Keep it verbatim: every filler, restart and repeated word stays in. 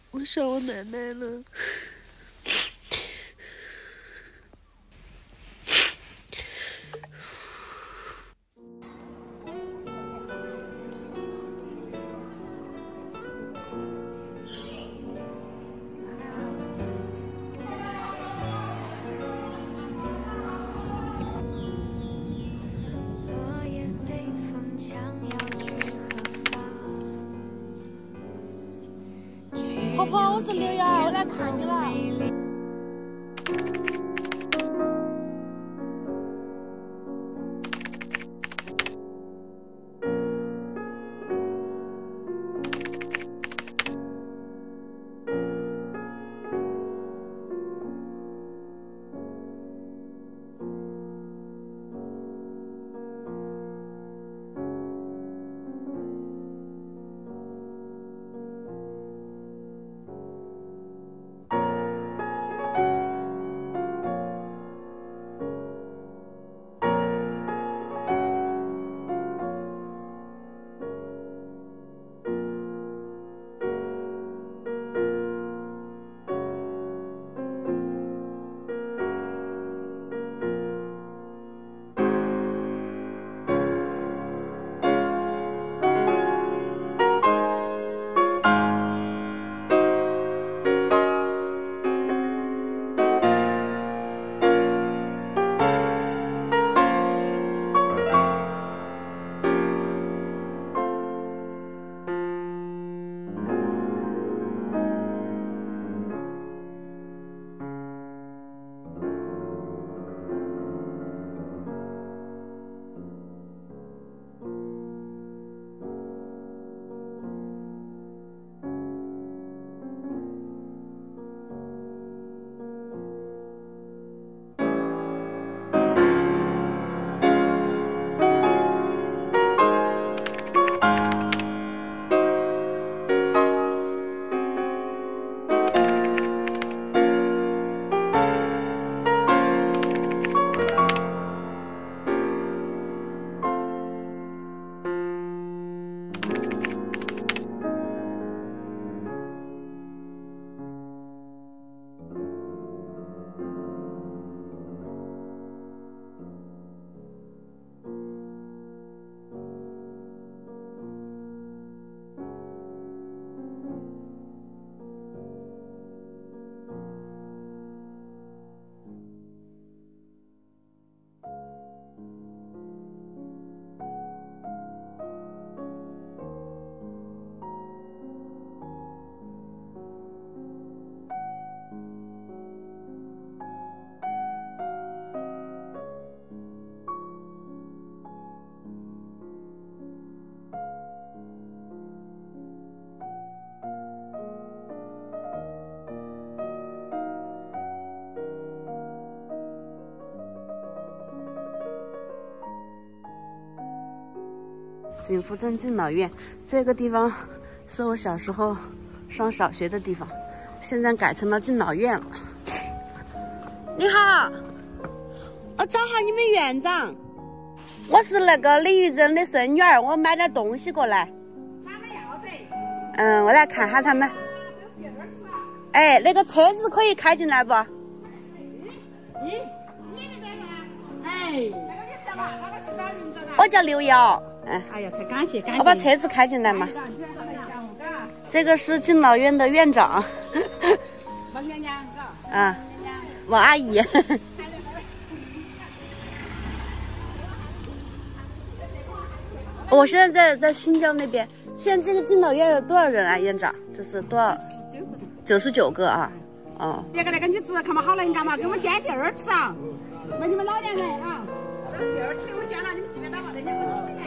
我想我奶奶了。 婆婆，我是刘瑶，我来看你了。 景福镇敬老院这个地方是我小时候上小学的地方，现在改成了敬老院了。你好，我找下你们园长，我是那个李玉珍的孙女儿，我买点东西过来。 他们要得。 嗯，我来看下他们。哎，那个车子可以开进来不？ 咦，你在这儿呢？哎，那个你叫嘛？那个叫啥名字呢？ 我叫刘瑶。嗯。 哎呀，太感谢感谢。 我把车子开进来嘛。这个是敬老院的院长。 王娘娘，嘎。 啊，王阿姨。我现在在在新疆那边。现在这个敬老院有多少人啊，院长？这是多少？九十九个啊。哦。 别个那个女子看嘛好能干嘛，给我们捐第二次啊！那你们老年人啊，这是第二期我捐了，你们记得到吗？那些。